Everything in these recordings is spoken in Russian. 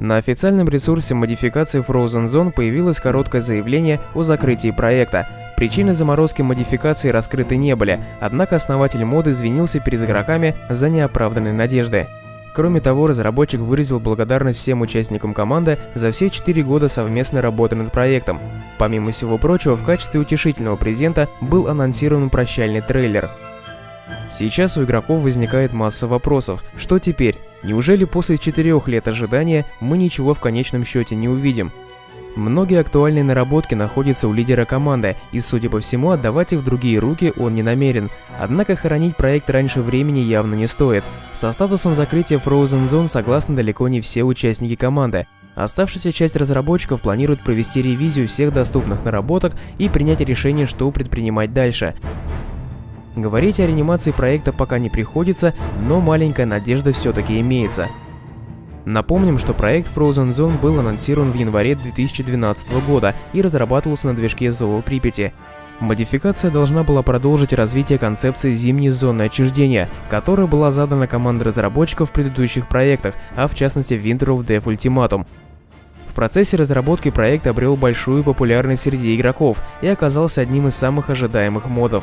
На официальном ресурсе модификации Frozen Zone появилось короткое заявление о закрытии проекта. Причины заморозки модификации раскрыты не были, однако основатель моды извинился перед игроками за неоправданные надежды. Кроме того, разработчик выразил благодарность всем участникам команды за все 4 года совместной работы над проектом. Помимо всего прочего, в качестве утешительного презента был анонсирован прощальный трейлер. Сейчас у игроков возникает масса вопросов. Что теперь? Неужели после 4 лет ожидания мы ничего в конечном счете не увидим? Многие актуальные наработки находятся у лидера команды, и, судя по всему, отдавать их в другие руки он не намерен. Однако хоронить проект раньше времени явно не стоит. Со статусом закрытия Frozen Zone согласны далеко не все участники команды. Оставшаяся часть разработчиков планирует провести ревизию всех доступных наработок и принять решение, что предпринимать дальше. Говорить о реанимации проекта пока не приходится, но маленькая надежда все-таки имеется. Напомним, что проект Frozen Zone был анонсирован в январе 2012 года и разрабатывался на движке Зоо Припяти. Модификация должна была продолжить развитие концепции зимней зоны отчуждения, которая была задана командой разработчиков в предыдущих проектах, а в частности Winter of Death Ultimatum. В процессе разработки проект обрел большую популярность среди игроков и оказался одним из самых ожидаемых модов.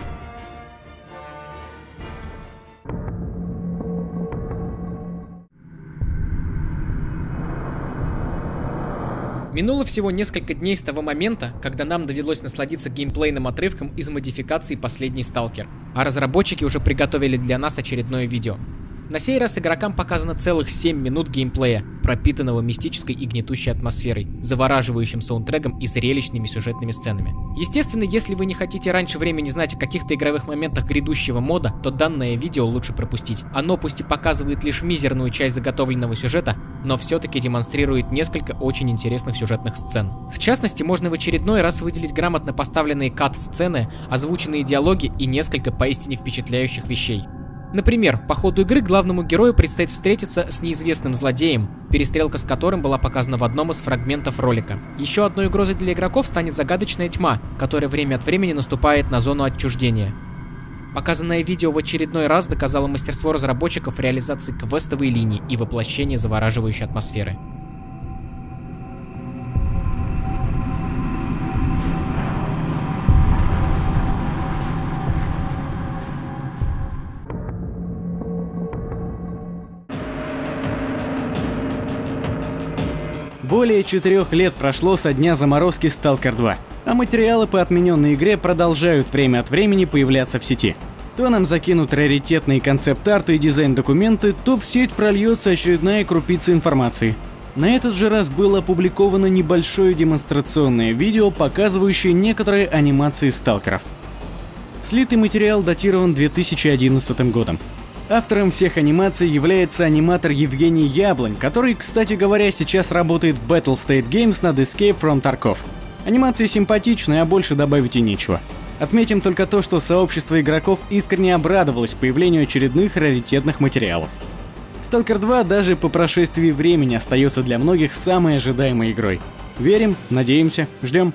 Минуло всего несколько дней с того момента, когда нам довелось насладиться геймплейным отрывком из модификации «Последний Сталкер», а разработчики уже приготовили для нас очередное видео. На сей раз игрокам показано целых 7 минут геймплея, пропитанного мистической и гнетущей атмосферой, завораживающим саундтреком и зрелищными сюжетными сценами. Естественно, если вы не хотите раньше времени знать о каких-то игровых моментах грядущего мода, то данное видео лучше пропустить. Оно пусть и показывает лишь мизерную часть заготовленного сюжета, но все-таки демонстрирует несколько очень интересных сюжетных сцен. В частности, можно в очередной раз выделить грамотно поставленные кат-сцены, озвученные диалоги и несколько поистине впечатляющих вещей. Например, по ходу игры главному герою предстоит встретиться с неизвестным злодеем, перестрелка с которым была показана в одном из фрагментов ролика. Еще одной угрозой для игроков станет загадочная тьма, которая время от времени наступает на зону отчуждения. Показанное видео в очередной раз доказало мастерство разработчиков в реализации квестовой линии и воплощении завораживающей атмосферы. Более 4 лет прошло со дня заморозки Stalker 2, а материалы по отмененной игре продолжают время от времени появляться в сети. То нам закинут раритетные концепт-арты и дизайн-документы, то в сеть прольется очередная крупица информации. На этот же раз было опубликовано небольшое демонстрационное видео, показывающее некоторые анимации сталкеров. Слитый материал датирован 2011 годом. Автором всех анимаций является аниматор Евгений Яблонь, который, кстати говоря, сейчас работает в Battlestate Games над Escape from Tarkov. Анимации симпатичные, а больше добавить и нечего. Отметим только то, что сообщество игроков искренне обрадовалось появлению очередных раритетных материалов. Stalker 2 даже по прошествии времени остается для многих самой ожидаемой игрой. Верим, надеемся, ждем.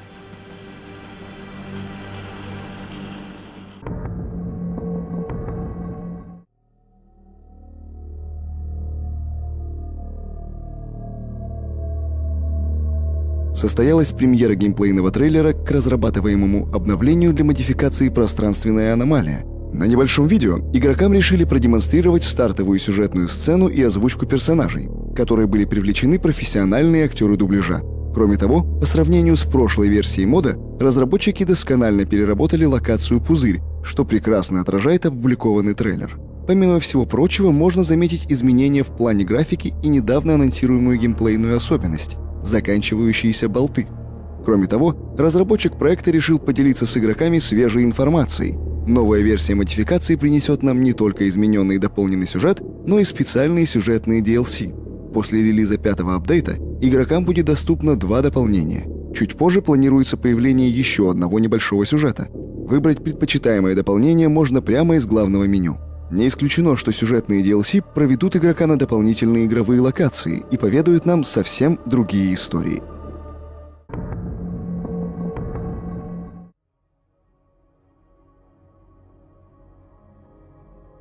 Состоялась премьера геймплейного трейлера к разрабатываемому обновлению для модификации «Пространственная аномалия». На небольшом видео игрокам решили продемонстрировать стартовую сюжетную сцену и озвучку персонажей, которые были привлечены профессиональные актеры дубляжа. Кроме того, по сравнению с прошлой версией мода, разработчики досконально переработали локацию «Пузырь», что прекрасно отражает опубликованный трейлер. Помимо всего прочего, можно заметить изменения в плане графики и недавно анонсируемую геймплейную особенность — заканчивающиеся болты. Кроме того, разработчик проекта решил поделиться с игроками свежей информацией. Новая версия модификации принесет нам не только измененный и дополненный сюжет, но и специальные сюжетные DLC. После релиза 5-го апдейта игрокам будет доступно 2 дополнения. Чуть позже планируется появление еще одного небольшого сюжета. Выбрать предпочитаемое дополнение можно прямо из главного меню. Не исключено, что сюжетные DLC проведут игрока на дополнительные игровые локации и поведают нам совсем другие истории.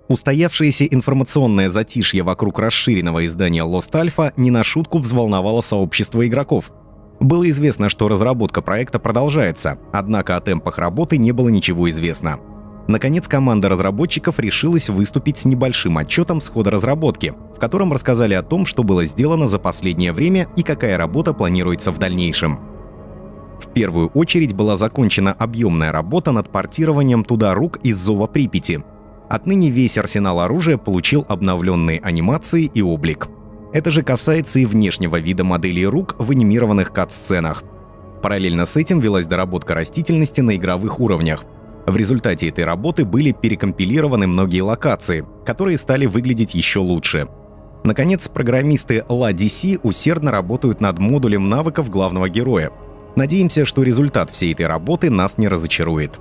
Устоявшееся информационное затишье вокруг расширенного издания Lost Alpha не на шутку взволновало сообщество игроков. Было известно, что разработка проекта продолжается, однако о темпах работы не было ничего известно. Наконец, команда разработчиков решилась выступить с небольшим отчетом с хода разработки, в котором рассказали о том, что было сделано за последнее время и какая работа планируется в дальнейшем. В первую очередь была закончена объемная работа над портированием туда рук из Зова Припяти. Отныне весь арсенал оружия получил обновленные анимации и облик. Это же касается и внешнего вида моделей рук в анимированных кат-сценах. Параллельно с этим велась доработка растительности на игровых уровнях. В результате этой работы были перекомпилированы многие локации, которые стали выглядеть еще лучше. Наконец, программисты LaDC усердно работают над модулем навыков главного героя. Надеемся, что результат всей этой работы нас не разочарует.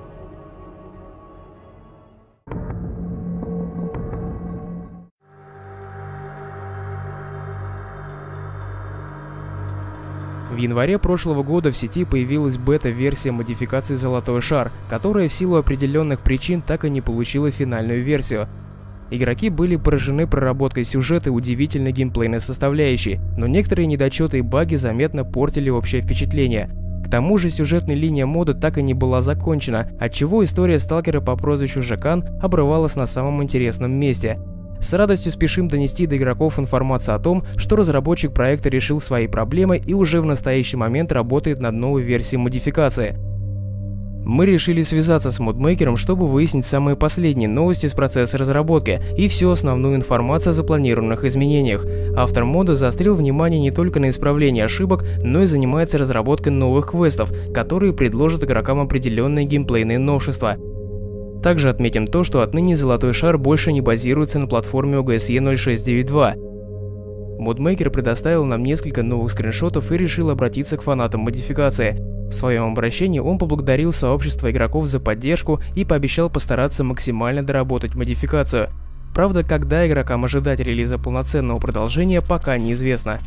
В январе прошлого года в сети появилась бета-версия модификации «Золотой шар», которая в силу определенных причин так и не получила финальную версию. Игроки были поражены проработкой сюжета и удивительной геймплейной составляющей, но некоторые недочеты и баги заметно портили общее впечатление. К тому же сюжетная линия мода так и не была закончена, отчего история сталкера по прозвищу Жакан обрывалась на самом интересном месте. С радостью спешим донести до игроков информацию о том, что разработчик проекта решил свои проблемы и уже в настоящий момент работает над новой версией модификации. Мы решили связаться с модмейкером, чтобы выяснить самые последние новости с процесса разработки и всю основную информацию о запланированных изменениях. Автор мода заострил внимание не только на исправлении ошибок, но и занимается разработкой новых квестов, которые предложат игрокам определенные геймплейные новшества. Также отметим то, что отныне Золотой шар больше не базируется на платформе OGSE 0692. Модмейкер предоставил нам несколько новых скриншотов и решил обратиться к фанатам модификации. В своем обращении он поблагодарил сообщество игроков за поддержку и пообещал постараться максимально доработать модификацию. Правда, когда игрокам ожидать релиза полноценного продолжения, пока неизвестно.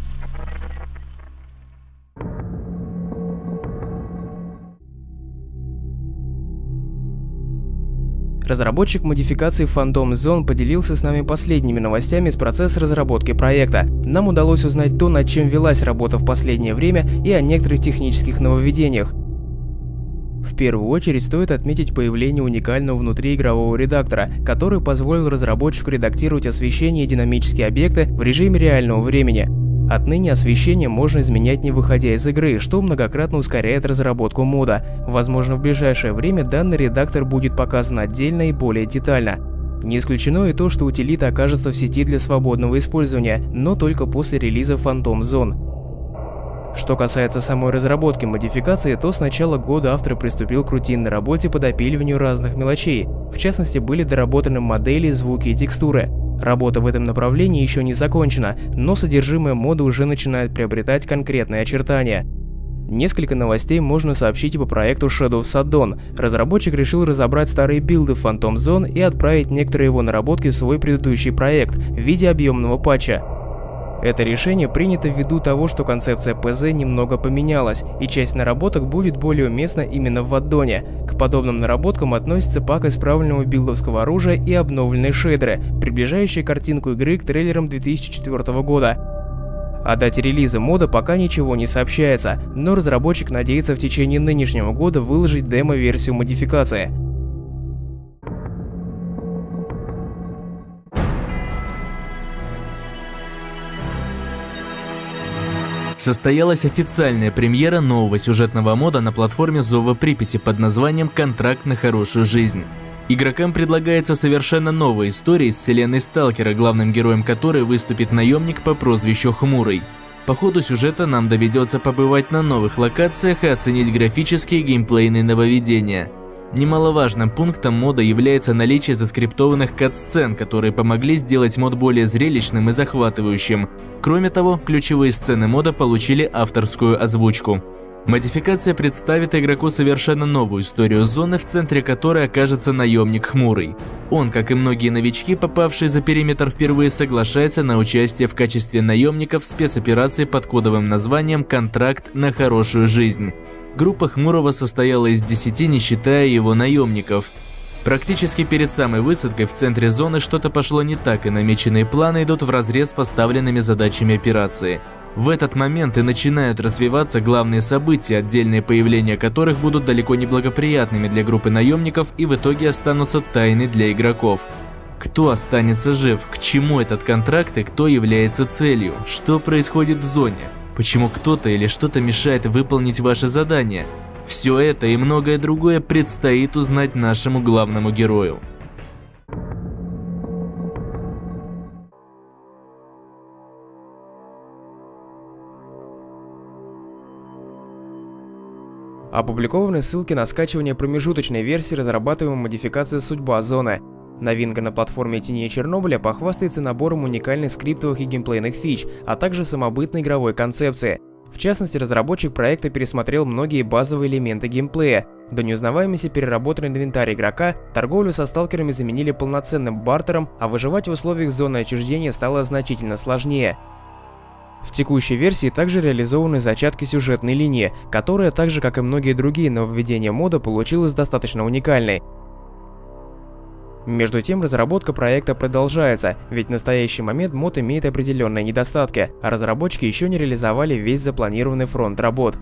Разработчик модификации Phantom Zone поделился с нами последними новостями с процесса разработки проекта. Нам удалось узнать то, над чем велась работа в последнее время, и о некоторых технических нововведениях. В первую очередь стоит отметить появление уникального внутриигрового редактора, который позволил разработчику редактировать освещение и динамические объекты в режиме реального времени. Отныне освещение можно изменять не выходя из игры, что многократно ускоряет разработку мода. Возможно, в ближайшее время данный редактор будет показан отдельно и более детально. Не исключено и то, что утилита окажется в сети для свободного использования, но только после релиза Phantom Zone. Что касается самой разработки модификации, то с начала года автор приступил к рутинной работе по допиливанию разных мелочей. В частности, были доработаны модели, звуки и текстуры. Работа в этом направлении еще не закончена, но содержимое мода уже начинает приобретать конкретные очертания. Несколько новостей можно сообщить и по проекту Shadow of Sodom. Разработчик решил разобрать старые билды Phantom Zone и отправить некоторые его наработки в свой предыдущий проект в виде объемного патча. Это решение принято ввиду того, что концепция ПЗ немного поменялась, и часть наработок будет более уместна именно в аддоне. К подобным наработкам относится пак исправленного билдовского оружия и обновленные шейдеры, приближающие картинку игры к трейлерам 2004 года. О дате релиза мода пока ничего не сообщается, но разработчик надеется в течение нынешнего года выложить демо-версию модификации. Состоялась официальная премьера нового сюжетного мода на платформе Зова Припяти под названием «Контракт на хорошую жизнь». Игрокам предлагается совершенно новая история из вселенной Сталкера, главным героем которой выступит наемник по прозвищу Хмурый. По ходу сюжета нам доведется побывать на новых локациях и оценить графические и геймплейные нововведения. Немаловажным пунктом мода является наличие заскриптованных кат-сцен, которые помогли сделать мод более зрелищным и захватывающим. Кроме того, ключевые сцены мода получили авторскую озвучку. Модификация представит игроку совершенно новую историю зоны, в центре которой окажется наемник Хмурый. Он, как и многие новички, попавшие за периметр впервые, соглашается на участие в качестве наемника в спецоперации под кодовым названием «Контракт на хорошую жизнь». Группа Хмурого состояла из 10, не считая его наемников. Практически перед самой высадкой в центре зоны что-то пошло не так, и намеченные планы идут вразрез с поставленными задачами операции. В этот момент и начинают развиваться главные события, отдельные появления которых будут далеко не благоприятными для группы наемников и в итоге останутся тайной для игроков. Кто останется жив, к чему этот контракт и кто является целью, что происходит в зоне, почему кто-то или что-то мешает выполнить ваше задание. Все это и многое другое предстоит узнать нашему главному герою. Опубликованы ссылки на скачивание промежуточной версии разрабатываемой модификации «Судьба зоны». Новинка на платформе Теней Чернобыля похвастается набором уникальных скриптовых и геймплейных фич, а также самобытной игровой концепции. В частности, разработчик проекта пересмотрел многие базовые элементы геймплея. До неузнаваемости переработан инвентарь игрока, торговлю со сталкерами заменили полноценным бартером, а выживать в условиях зоны отчуждения стало значительно сложнее. В текущей версии также реализованы зачатки сюжетной линии, которая, так же как и многие другие нововведения мода, получилась достаточно уникальной. Между тем, разработка проекта продолжается, ведь в настоящий момент мод имеет определенные недостатки, а разработчики еще не реализовали весь запланированный фронт работ.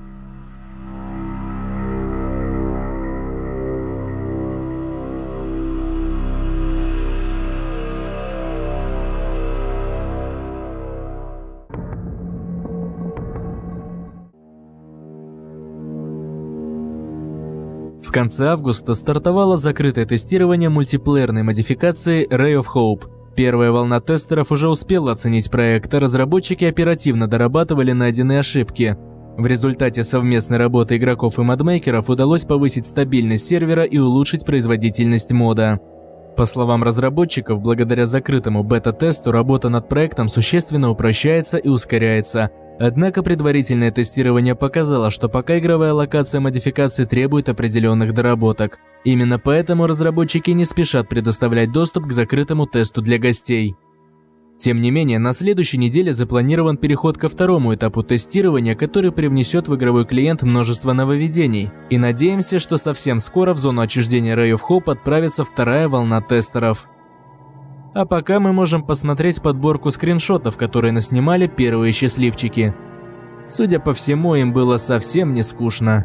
В конце августа стартовало закрытое тестирование мультиплеерной модификации Ray of Hope. Первая волна тестеров уже успела оценить проект, а разработчики оперативно дорабатывали найденные ошибки. В результате совместной работы игроков и модмейкеров удалось повысить стабильность сервера и улучшить производительность мода. По словам разработчиков, благодаря закрытому бета-тесту работа над проектом существенно упрощается и ускоряется. Однако предварительное тестирование показало, что пока игровая локация модификации требует определенных доработок. Именно поэтому разработчики не спешат предоставлять доступ к закрытому тесту для гостей. Тем не менее, на следующей неделе запланирован переход ко второму этапу тестирования, который привнесет в игровой клиент множество нововведений. И надеемся, что совсем скоро в зону отчуждения Ray of Hope отправится вторая волна тестеров. А пока мы можем посмотреть подборку скриншотов, которые наснимали первые счастливчики. Судя по всему, им было совсем не скучно.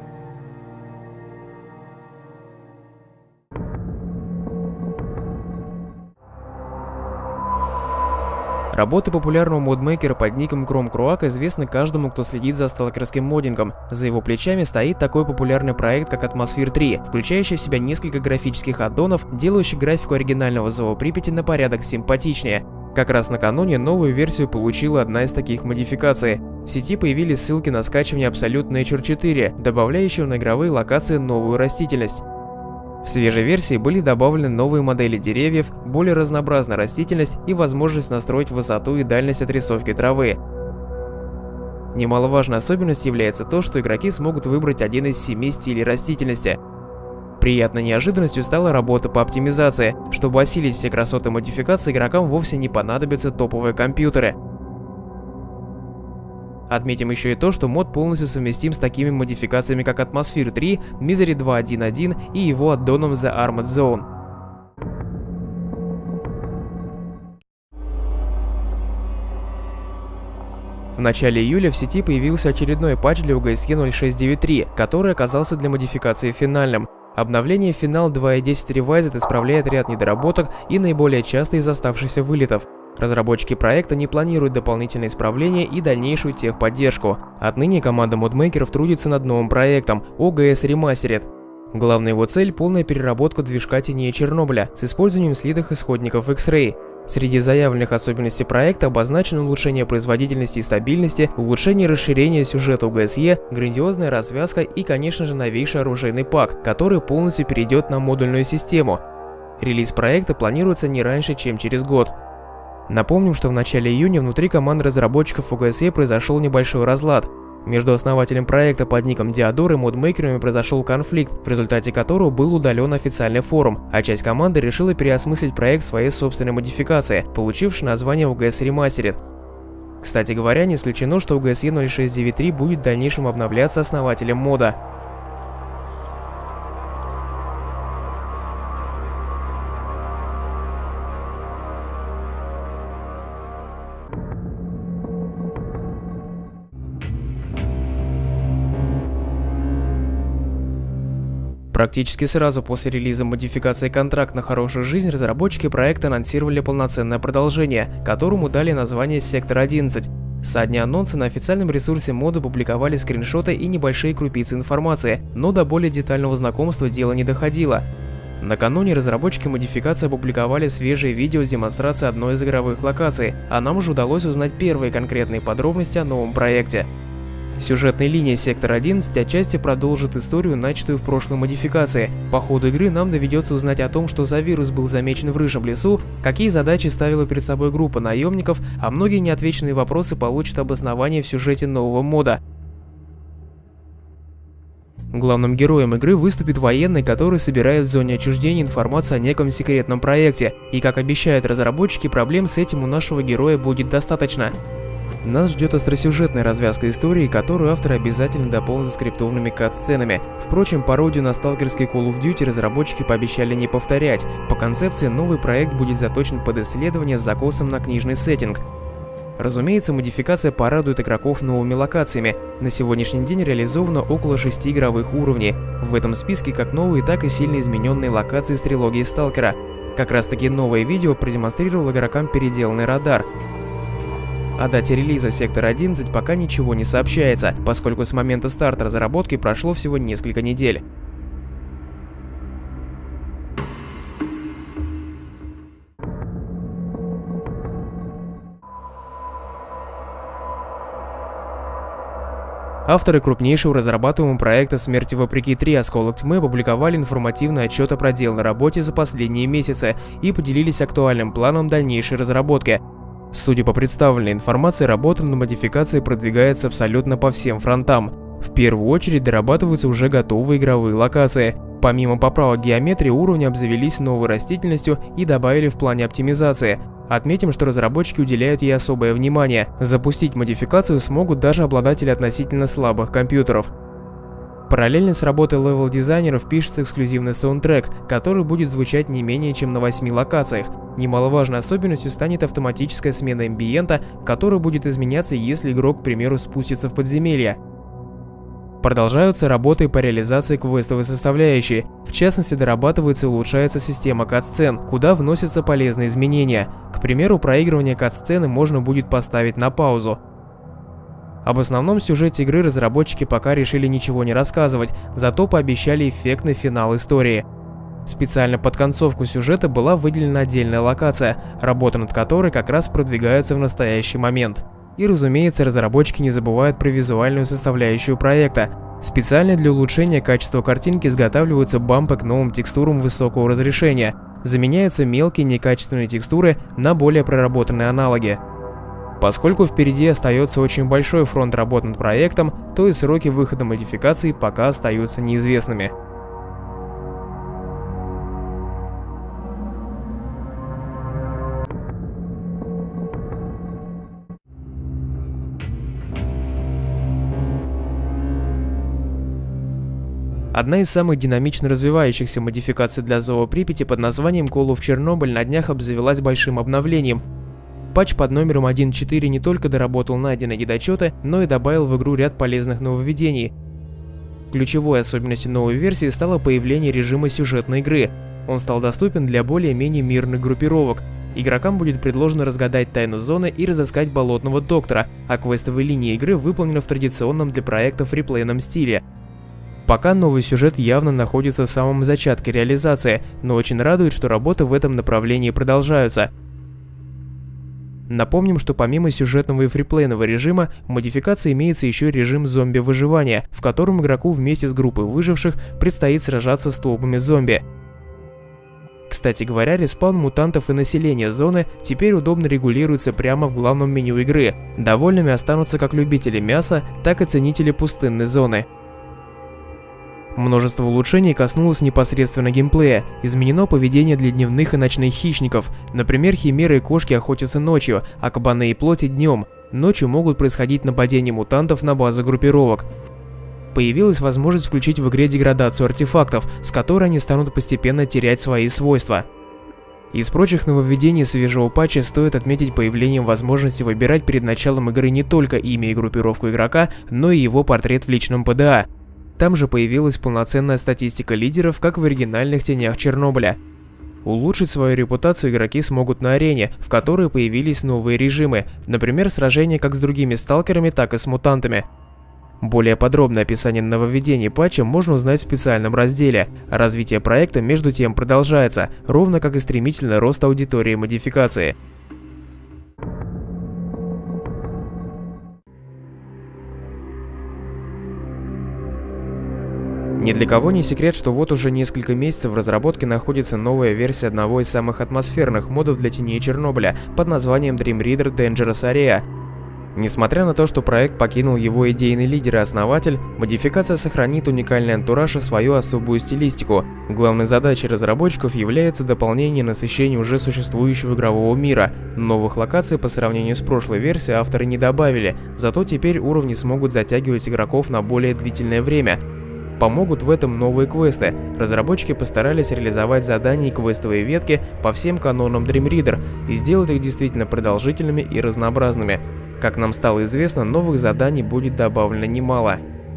Работы популярного модмейкера под ником Chrome Cruak известны каждому, кто следит за сталкерским моддингом. За его плечами стоит такой популярный проект, как Atmosphere 3, включающий в себя несколько графических аддонов, делающих графику оригинального Зова Припяти на порядок симпатичнее. Как раз накануне новую версию получила одна из таких модификаций. В сети появились ссылки на скачивание Absolute Nature 4, добавляющего на игровые локации новую растительность. В свежей версии были добавлены новые модели деревьев, более разнообразная растительность и возможность настроить высоту и дальность отрисовки травы. Немаловажной особенностью является то, что игроки смогут выбрать один из 7 стилей растительности. Приятной неожиданностью стала работа по оптимизации. Чтобы осилить все красоты модификации, игрокам вовсе не понадобятся топовые компьютеры. Отметим еще и то, что мод полностью совместим с такими модификациями, как Atmosphere 3, Misery 2.1.1 и его аддоном The Armored Zone. В начале июля в сети появился очередной патч для OGSE 0693, который оказался для модификации финальным. Обновление Final 2.10 Revised исправляет ряд недоработок и наиболее часто из оставшихся вылетов. Разработчики проекта не планируют дополнительные исправления и дальнейшую техподдержку. Отныне команда модмейкеров трудится над новым проектом OGS Remastered. Главная его цель – полная переработка движка Теней Чернобыля с использованием слитых исходников X-Ray. Среди заявленных особенностей проекта обозначено улучшение производительности и стабильности, улучшение расширения сюжета OGSE, грандиозная развязка и, конечно же, новейший оружейный пак, который полностью перейдет на модульную систему. Релиз проекта планируется не раньше, чем через год. Напомним, что в начале июня внутри команды разработчиков OGSE произошел небольшой разлад. Между основателем проекта под ником Диодор и модмейкерами произошел конфликт, в результате которого был удален официальный форум, а часть команды решила переосмыслить проект своей собственной модификации, получившей название OGS Remastered. Кстати говоря, не исключено, что OGSE 0693 будет в дальнейшем обновляться основателем мода. Практически сразу после релиза модификации «Контракт на хорошую жизнь» разработчики проекта анонсировали полноценное продолжение, которому дали название «Сектор 11». Со дня анонса на официальном ресурсе мода публиковали скриншоты и небольшие крупицы информации, но до более детального знакомства дело не доходило. Накануне разработчики модификации опубликовали свежее видео с демонстрацией одной из игровых локаций, а нам уже удалось узнать первые конкретные подробности о новом проекте. Сюжетная линия Сектор 11 отчасти продолжит историю, начатую в прошлой модификации. По ходу игры нам доведется узнать о том, что за вирус был замечен в Рыжем лесу, какие задачи ставила перед собой группа наемников, а многие неотвеченные вопросы получат обоснование в сюжете нового мода. Главным героем игры выступит военный, который собирает в зоне отчуждения информацию о неком секретном проекте, и, как обещают разработчики, проблем с этим у нашего героя будет достаточно. Нас ждет остросюжетная развязка истории, которую авторы обязательно дополнят скриптованными кат-сценами. Впрочем, пародию на сталкерский Call of Duty разработчики пообещали не повторять. По концепции, новый проект будет заточен под исследование с закосом на книжный сеттинг. Разумеется, модификация порадует игроков новыми локациями. На сегодняшний день реализовано около 6 игровых уровней. В этом списке как новые, так и сильно измененные локации с трилогии Сталкера. Как раз таки новое видео продемонстрировало игрокам переделанный радар. О дате релиза Сектор 11 пока ничего не сообщается, поскольку с момента старта разработки прошло всего несколько недель. Авторы крупнейшего разрабатываемого проекта «Смерти вопреки 3. Осколок тьмы» опубликовали информативный отчет о проделанной работе за последние месяцы и поделились актуальным планом дальнейшей разработки. Судя по представленной информации, работа над модификацией продвигается абсолютно по всем фронтам. В первую очередь дорабатываются уже готовые игровые локации. Помимо поправок геометрии, уровни обзавелись новой растительностью и добавили в плане оптимизации. Отметим, что разработчики уделяют ей особое внимание. Запустить модификацию смогут даже обладатели относительно слабых компьютеров. Параллельно с работой левел-дизайнеров пишется эксклюзивный саундтрек, который будет звучать не менее чем на 8 локациях. Немаловажной особенностью станет автоматическая смена амбиента, которая будет изменяться, если игрок, к примеру, спустится в подземелье. Продолжаются работы по реализации квестовой составляющей. В частности, дорабатывается и улучшается система кат-сцен, куда вносятся полезные изменения. К примеру, проигрывание кат-сцены можно будет поставить на паузу. Об основном сюжете игры разработчики пока решили ничего не рассказывать, зато пообещали эффектный финал истории. Специально под концовку сюжета была выделена отдельная локация, работа над которой как раз продвигается в настоящий момент. И, разумеется, разработчики не забывают про визуальную составляющую проекта. Специально для улучшения качества картинки изготавливаются бампы к новым текстурам высокого разрешения. Заменяются мелкие некачественные текстуры на более проработанные аналоги. Поскольку впереди остается очень большой фронт работ над проектом, то и сроки выхода модификаций пока остаются неизвестными. Одна из самых динамично развивающихся модификаций для Зова Припяти под названием Call of Chernobyl на днях обзавелась большим обновлением. Патч под номером 1.4 не только доработал найденные недочеты, но и добавил в игру ряд полезных нововведений. Ключевой особенностью новой версии стало появление режима сюжетной игры. Он стал доступен для более-менее мирных группировок. Игрокам будет предложено разгадать тайну зоны и разыскать болотного доктора, а квестовая линия игры выполнена в традиционном для проекта фриплейном стиле. Пока новый сюжет явно находится в самом зачатке реализации, но очень радует, что работы в этом направлении продолжаются. Напомним, что помимо сюжетного и фриплейного режима, в модификации имеется еще режим зомби-выживания, в котором игроку вместе с группой выживших предстоит сражаться с толпами зомби. Кстати говоря, респаун мутантов и населения зоны теперь удобно регулируется прямо в главном меню игры. Довольными останутся как любители мяса, так и ценители пустынной зоны. Множество улучшений коснулось непосредственно геймплея. Изменено поведение для дневных и ночных хищников. Например, химеры и кошки охотятся ночью, а кабаны и плоти днем. Ночью могут происходить нападения мутантов на базы группировок. Появилась возможность включить в игре деградацию артефактов, с которой они станут постепенно терять свои свойства. Из прочих нововведений свежего патча стоит отметить появление возможности выбирать перед началом игры не только имя и группировку игрока, но и его портрет в личном ПДА. Там же появилась полноценная статистика лидеров, как в оригинальных «Тенях Чернобыля». Улучшить свою репутацию игроки смогут на арене, в которой появились новые режимы, например, сражения как с другими сталкерами, так и с мутантами. Более подробное описание нововведений патча можно узнать в специальном разделе. Развитие проекта между тем продолжается, ровно как и стремительный рост аудитории модификации. Ни для кого не секрет, что вот уже несколько месяцев в разработке находится новая версия одного из самых атмосферных модов для теней Чернобыля под названием Dream Reader Dangerous Area. Несмотря на то, что проект покинул его идейный лидер и основатель, модификация сохранит уникальный антураж и свою особую стилистику. Главной задачей разработчиков является дополнение и насыщение уже существующего игрового мира. Новых локаций по сравнению с прошлой версией авторы не добавили, зато теперь уровни смогут затягивать игроков на более длительное время. Помогут в этом новые квесты. Разработчики постарались реализовать задания и квестовые ветки по всем канонам Dream Reader и сделать их действительно продолжительными и разнообразными. Как нам стало известно, новых заданий будет добавлено немало.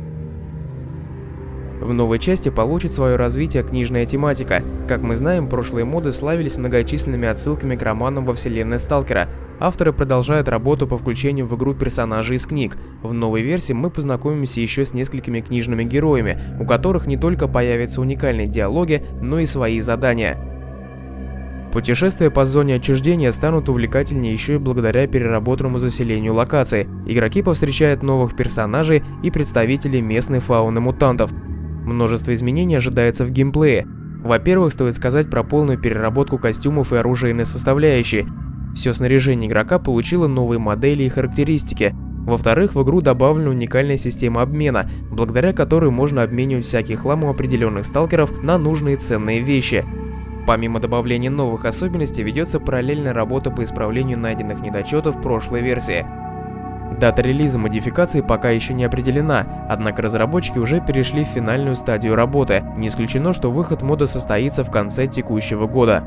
В новой части получит свое развитие книжная тематика. Как мы знаем, прошлые моды славились многочисленными отсылками к романам во вселенной Сталкера. Авторы продолжают работу по включению в игру персонажей из книг. В новой версии мы познакомимся еще с несколькими книжными героями, у которых не только появятся уникальные диалоги, но и свои задания. Путешествия по зоне отчуждения станут увлекательнее еще и благодаря переработанному заселению локаций. Игроки повстречают новых персонажей и представителей местной фауны мутантов. Множество изменений ожидается в геймплее. Во-первых, стоит сказать про полную переработку костюмов и оружейной составляющей. Все снаряжение игрока получило новые модели и характеристики. Во-вторых, в игру добавлена уникальная система обмена, благодаря которой можно обменивать всякий хлам у определенных сталкеров на нужные ценные вещи. Помимо добавления новых особенностей, ведется параллельная работа по исправлению найденных недочетов прошлой версии. Дата релиза модификации пока еще не определена, однако разработчики уже перешли в финальную стадию работы. Не исключено, что выход мода состоится в конце текущего года.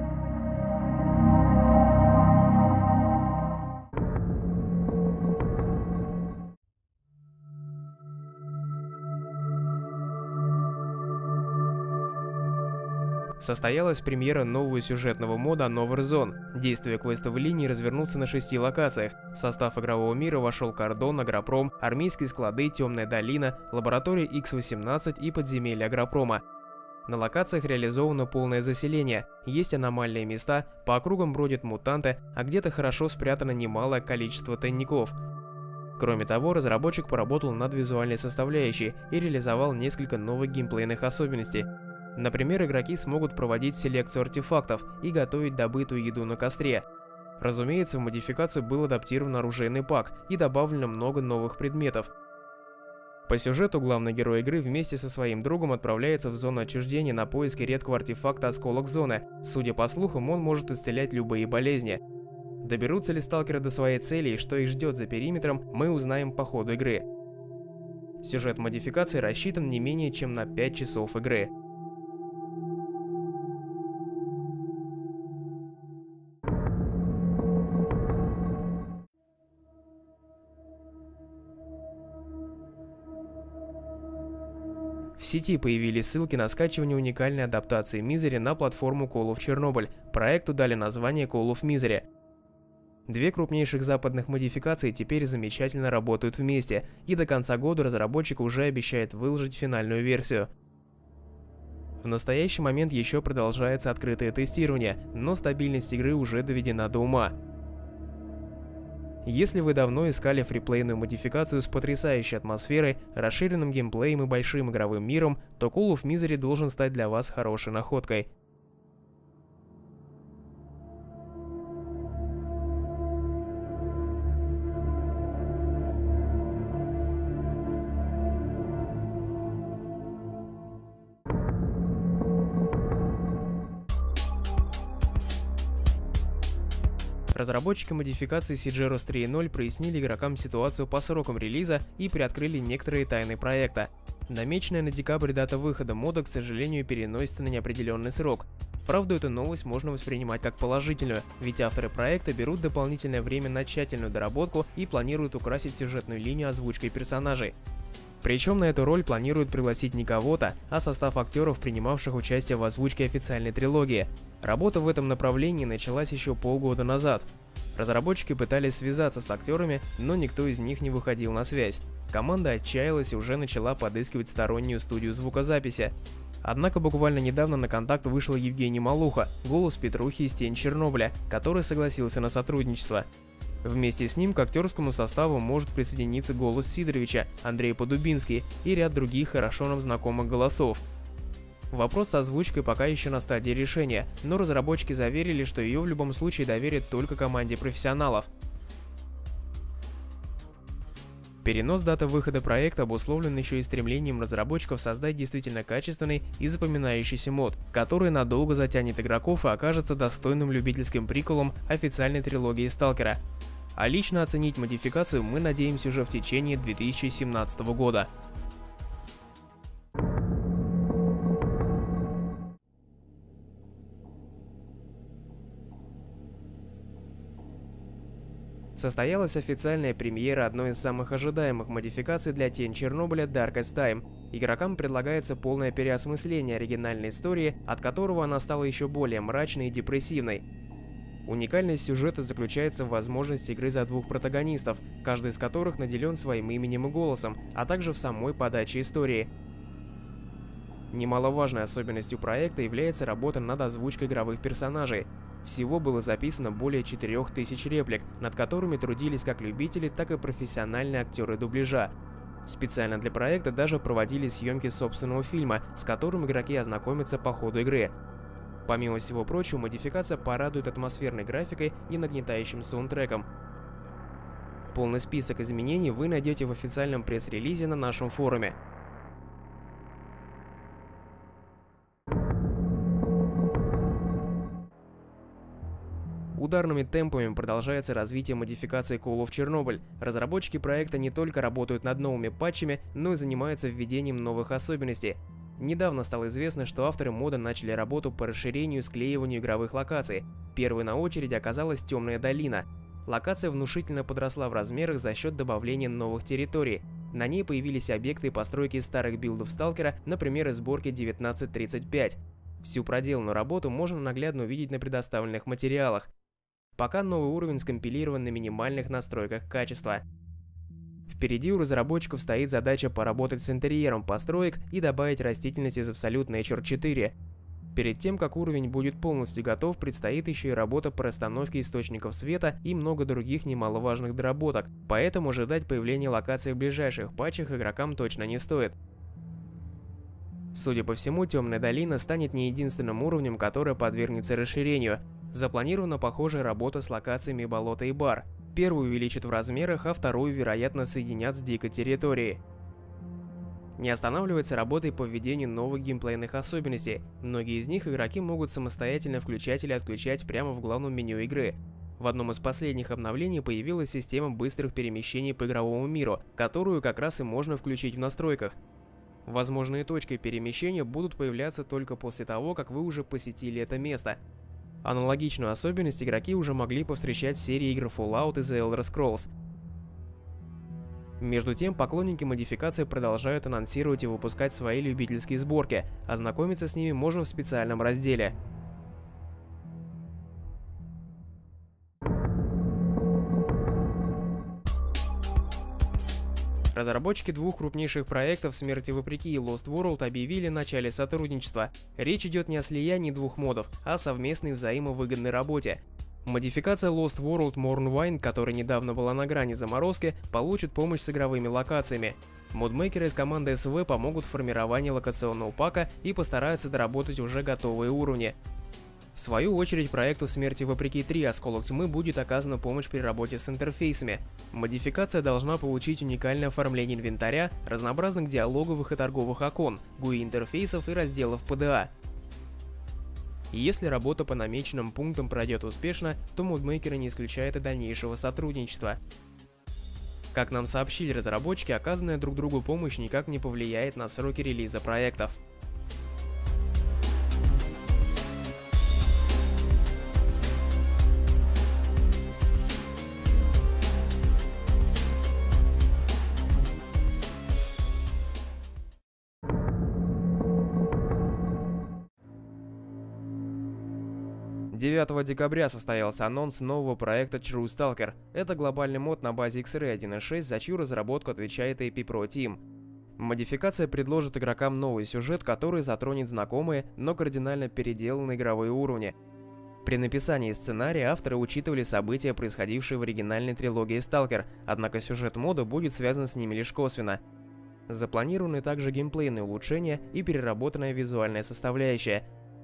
Состоялась премьера нового сюжетного мода Another Zone. Действия квестовой линии развернутся на 6 локациях. В состав игрового мира вошел Кордон, Агропром, армейские склады, Темная долина, лаборатория X-18 и подземелья Агропрома. На локациях реализовано полное заселение, есть аномальные места, по округам бродят мутанты, а где-то хорошо спрятано немалое количество тайников. Кроме того, разработчик поработал над визуальной составляющей и реализовал несколько новых геймплейных особенностей. Например, игроки смогут проводить селекцию артефактов и готовить добытую еду на костре. Разумеется, в модификацию был адаптирован оружейный пак и добавлено много новых предметов. По сюжету главный герой игры вместе со своим другом отправляется в зону отчуждения на поиски редкого артефакта Осколок Зоны. Судя по слухам, он может исцелять любые болезни. Доберутся ли сталкеры до своей цели и что их ждет за периметром, мы узнаем по ходу игры. Сюжет модификации рассчитан не менее чем на 5 часов игры. В сети появились ссылки на скачивание уникальной адаптации Misery на платформу Call of Chernobyl. Проекту дали название Call of Misery. Две крупнейших западных модификации теперь замечательно работают вместе, и до конца года разработчик уже обещает выложить финальную версию. В настоящий момент еще продолжается открытое тестирование, но стабильность игры уже доведена до ума. Если вы давно искали фриплейную модификацию с потрясающей атмосферой, расширенным геймплеем и большим игровым миром, то Call of Misery должен стать для вас хорошей находкой. Разработчики модификации Sigeros 3.0 прояснили игрокам ситуацию по срокам релиза и приоткрыли некоторые тайны проекта. Намеченная на декабрь дата выхода мода, к сожалению, переносится на неопределенный срок. Правда, эту новость можно воспринимать как положительную, ведь авторы проекта берут дополнительное время на тщательную доработку и планируют украсить сюжетную линию озвучкой персонажей. Причем на эту роль планируют пригласить не кого-то, а состав актеров, принимавших участие в озвучке официальной трилогии. Работа в этом направлении началась еще полгода назад. Разработчики пытались связаться с актерами, но никто из них не выходил на связь. Команда отчаялась и уже начала подыскивать стороннюю студию звукозаписи. Однако буквально недавно на контакт вышел Евгений Малуха, голос Петрухи из «Тень Чернобыля», который согласился на сотрудничество. Вместе с ним к актерскому составу может присоединиться голос Сидоровича, Андрей Подубинский и ряд других хорошо нам знакомых голосов. Вопрос с озвучкой пока еще на стадии решения, но разработчики заверили, что ее в любом случае доверят только команде профессионалов. Перенос даты выхода проекта обусловлен еще и стремлением разработчиков создать действительно качественный и запоминающийся мод, который надолго затянет игроков и окажется достойным любительским приквелом официальной трилогии Сталкера. А лично оценить модификацию мы надеемся уже в течение 2017 года. Состоялась официальная премьера одной из самых ожидаемых модификаций для «Тень Чернобыля» Darkest Time. Игрокам предлагается полное переосмысление оригинальной истории, от которого она стала еще более мрачной и депрессивной. Уникальность сюжета заключается в возможности игры за двух протагонистов, каждый из которых наделен своим именем и голосом, а также в самой подаче истории. Немаловажной особенностью проекта является работа над озвучкой игровых персонажей. Всего было записано более 4000 реплик, над которыми трудились как любители, так и профессиональные актеры дубляжа. Специально для проекта даже проводили съемки собственного фильма, с которым игроки ознакомятся по ходу игры. Помимо всего прочего, модификация порадует атмосферной графикой и нагнетающим саундтреком. Полный список изменений вы найдете в официальном пресс-релизе на нашем форуме. Ударными темпами продолжается развитие модификации Call of Chernobyl. Разработчики проекта не только работают над новыми патчами, но и занимаются введением новых особенностей. Недавно стало известно, что авторы мода начали работу по расширению и склеиванию игровых локаций. Первой на очереди оказалась Темная долина. Локация внушительно подросла в размерах за счет добавления новых территорий. На ней появились объекты и постройки старых билдов Сталкера, например, из сборки 1935. Всю проделанную работу можно наглядно увидеть на предоставленных материалах. Пока новый уровень скомпилирован на минимальных настройках качества. Впереди у разработчиков стоит задача поработать с интерьером построек и добавить растительность из Absolute Nature 4. Перед тем, как уровень будет полностью готов, предстоит еще и работа по расстановке источников света и много других немаловажных доработок, поэтому ожидать появления локаций в ближайших патчах игрокам точно не стоит. Судя по всему, Темная долина станет не единственным уровнем, который подвергнется расширению. Запланирована похожая работа с локациями болота и бар. Первую увеличат в размерах, а вторую, вероятно, соединят с дикой территорией. Не останавливается работой по введению новых геймплейных особенностей. Многие из них игроки могут самостоятельно включать или отключать прямо в главном меню игры. В одном из последних обновлений появилась система быстрых перемещений по игровому миру, которую как раз и можно включить в настройках. Возможные точки перемещения будут появляться только после того, как вы уже посетили это место. Аналогичную особенность игроки уже могли повстречать в серии игр Fallout и The Elder Scrolls. Между тем, поклонники модификации продолжают анонсировать и выпускать свои любительские сборки, ознакомиться с ними можно в специальном разделе. Разработчики двух крупнейших проектов «Смерти вопреки» и Lost World объявили о начале сотрудничества. Речь идет не о слиянии двух модов, а о совместной взаимовыгодной работе. Модификация Lost World Mournwine, которая недавно была на грани заморозки, получит помощь с игровыми локациями. Модмейкеры из команды СВ помогут в формировании локационного пака и постараются доработать уже готовые уровни. В свою очередь, проекту «Смерти вопреки 3. Осколок тьмы» будет оказана помощь при работе с интерфейсами. Модификация должна получить уникальное оформление инвентаря, разнообразных диалоговых и торговых окон, GUI-интерфейсов и разделов PDA. И если работа по намеченным пунктам пройдет успешно, то модмейкеры не исключают и дальнейшего сотрудничества. Как нам сообщили разработчики, оказанная друг другу помощь никак не повлияет на сроки релиза проектов. 9 декабря состоялся анонс нового проекта True Stalker. Это глобальный мод на базе X-Ray 1.6, за чью разработку отвечает AP Pro Team. Модификация предложит игрокам новый сюжет, который затронет знакомые, но кардинально переделанные игровые уровни. При написании сценария авторы учитывали события, происходившие в оригинальной трилогии Stalker, однако сюжет мода будет связан с ними лишь косвенно. Запланированы также геймплейные улучшения и переработанная визуальная составляющая.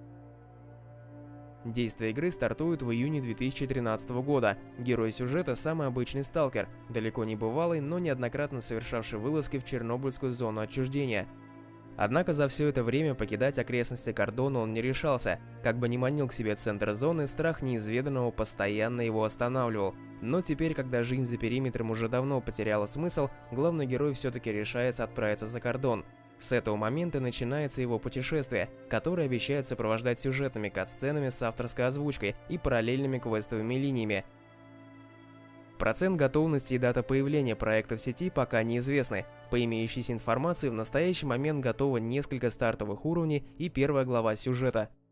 Действие игры стартует в июне 2013 года. Герой сюжета – самый обычный сталкер, далеко не бывалый, но неоднократно совершавший вылазки в Чернобыльскую зону отчуждения. Однако за все это время покидать окрестности Кордона он не решался. Как бы ни манил к себе центр зоны, страх неизведанного постоянно его останавливал. Но теперь, когда жизнь за периметром уже давно потеряла смысл, главный герой все-таки решается отправиться за кордон. С этого момента начинается его путешествие, которое обещает сопровождать сюжетными кат-сценами с авторской озвучкой и параллельными квестовыми линиями. Процент готовности и дата появления проекта в сети пока неизвестны. По имеющейся информации, в настоящий момент готово несколько стартовых уровней и первая глава сюжета.